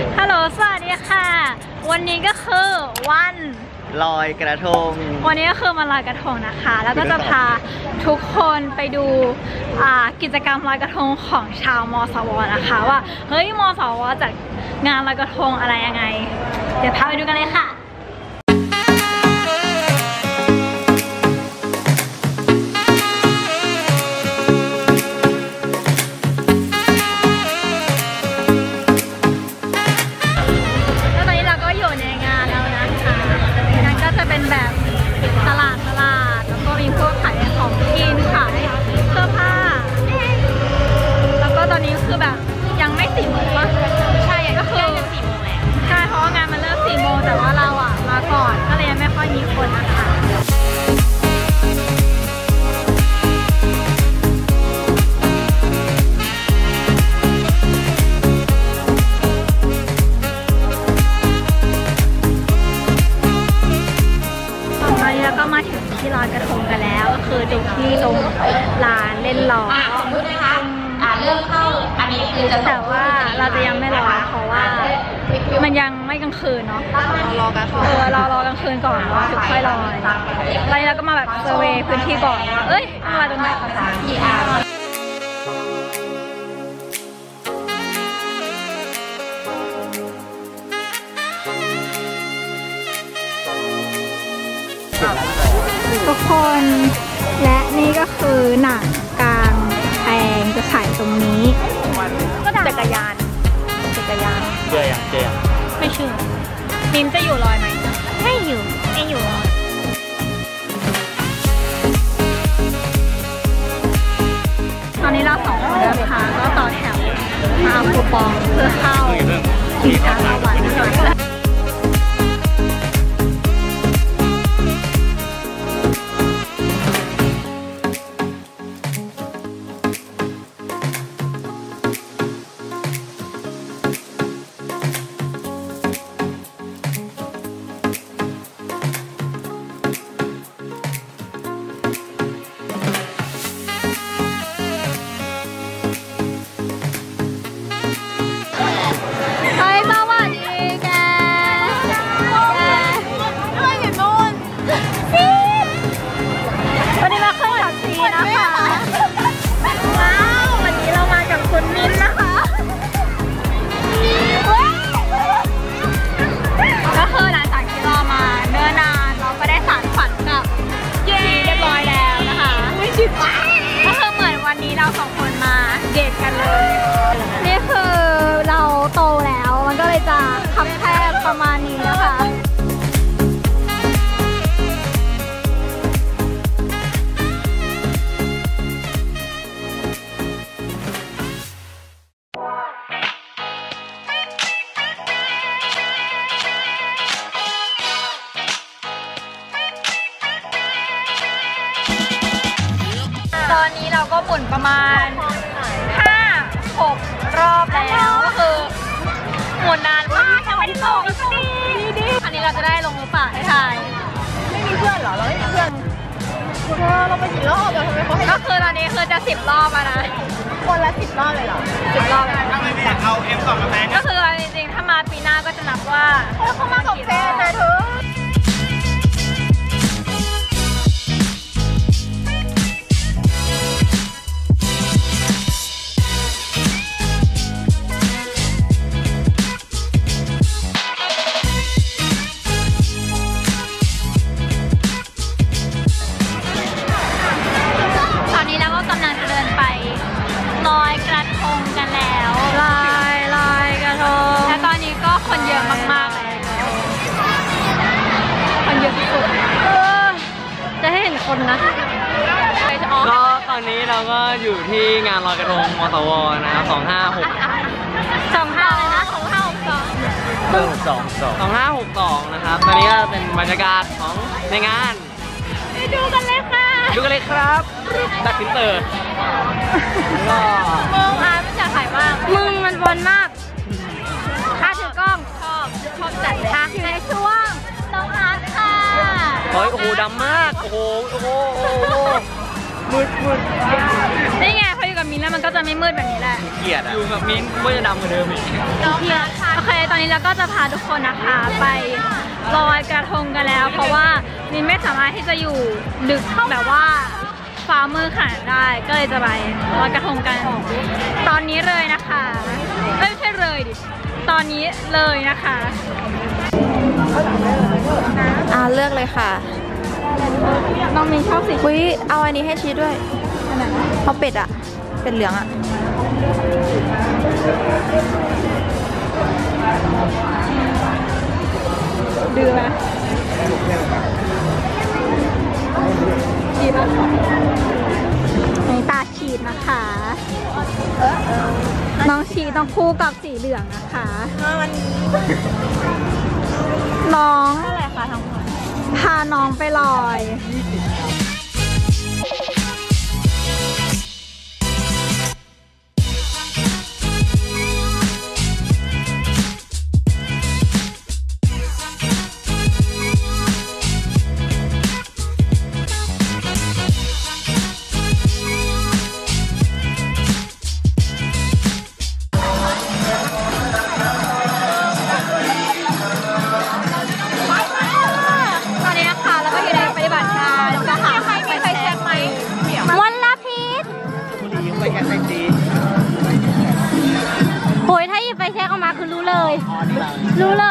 ฮัลโหลสวัสดีค่ะวันนี้ก็คือวันลอยกระทงวันนี้ก็คือมาลอยกระทงนะคะแล้วก็จะพาทุกคนไปดูกิจกรรมลอยกระทงของชาวมสวนะคะว่าเฮ้ยมสวจัดงานลอยกระทงอะไรยังไงเดี๋ยวพาไปดูกันเลยค่ะเป็นแบบตลาดแล้วก็มีพวกขายของกินขายเสื้อผ้าแล้วก็ตอนนี้คือแบบยังไม่4 โมงวะใช่ก็คือ4 โมงแหละใช่เพราะว่างานมันเริ่ม4 โมงแต่ว่าเรามาก่อนก็เลยยังไม่ค่อยมีคนนะคะแล้วก็มาถึงที่ลอยกระทงกันแล้วก็คือที่ตรงลานเล่นลอยสมมตินะคะเริ่มเข้าอันนี้คือจะแต่ว่าเราจะยังไม่ลอยเพราะว่ามันยังไม่กลางคืนเนาะเรารอกลางคืนเรารอกลางคืนก่อนว่าถึงค่อยลอยแล้วเราก็มาแบบเซอร์เวย์พื้นที่ก่อนว่าเอ้ยลอยตรงไหนทุกคนและนี่ก็คือหนังกลางแปลงจะฉายตรงนี้ก็จักรยานเจอยังไม่เชื่อมิมจะอยู่ลอยไหมไม่อยู่ลอยตอนนี้เรา2 คนนะคะก็ต่อแถวมาเอาคูปองเพื่อเข้าชิงช้าสวรรค์ก็คือเหมือนวันนี้เรา2 คนมาเดทกันเลยนี่คือเราโตแล้วมันก็เลยจะคับแคบประมาณนี้นะคะตอนนี้เราก็หมุนประมาณ 5-6 รอบแล้วก็คือหมุนนานมากยังไม่ได้ลงดิอันนี้เราจะได้ลงหรือเปล่าให้ทายไม่มีเพื่อนเหรอเราไม่มีเพื่อนเราไปกี่รอบแล้วทำไมเขาให้ก็คือตอนนี้คือจะ10 รอบแล้วนะคนละ10 รอบเลยเหรอ10 รอบเลยเอาM2มาแทนก็คือจริงๆถ้ามาปีหน้าก็จะนับว่าเขามากับแฟนนะเธอคนเยอะมากๆเลยคนเยอะที่สุดจะให้เห็นคนนะก็ตอนนี้เราก็อยู่ที่งานลอยกระทงมสวนะครับ2562 เลยนะ 2562นะครับตอนนี้ก็เป็นบรรยากาศของในงานไปดูกันเลยครับดักฟินเตอร์ก็มึงไม่อยากถ่ายมากมึงมันบอลมากถือกล้องชอบจัดเลยอยู่ในช่วงต้องอาร์ตค่ะโอ้โหดำมากโอ้โหมืดนี่ไงพออยู่กับมิ้นแล้วมันก็จะไม่มืดแบบนี้แหละเกลียดอยู่กับมิ้นก็จะดำกว่าเดิมอีกโอเคตอนนี้เราก็จะพาทุกคนนะคะไปลอยกระทงกันแล้ว เพราะว่ามินไม่สามารถที่จะอยู่ดึกแบบว่าฟ้ามืดขนาดได้ ก็เลยจะไปลอยกระทงกันตอนนี้เลยนะคะไม่ใช่เลยดิตอนนี้เลยนะคะเลือกเลยค่ะน้องมินชอบสีอุ้ยเอาอันนี้ให้ชีสด้วยเอาเป็ดอะเป็ดเหลืองอะดื้อไหมดีป่ะในตาฉีดนะคะน้องฉีดต้องคู่กับสีเหลืองนะคะน้องอะไรคะทั้งหมดพาน้องไปลอยโอ้ยถ้าหยิบไฟแช็กออกมาคือรู้เลย รู้เลย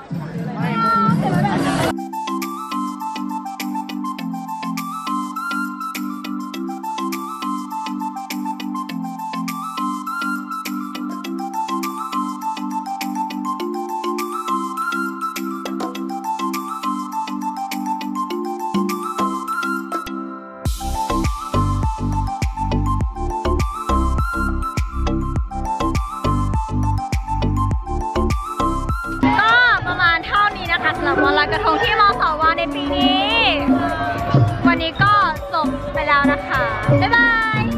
สำหรับวันลอยกระทงที่มสว.ในปีนี้ วันนี้ก็จบไปแล้วนะคะ บ๊ายบาย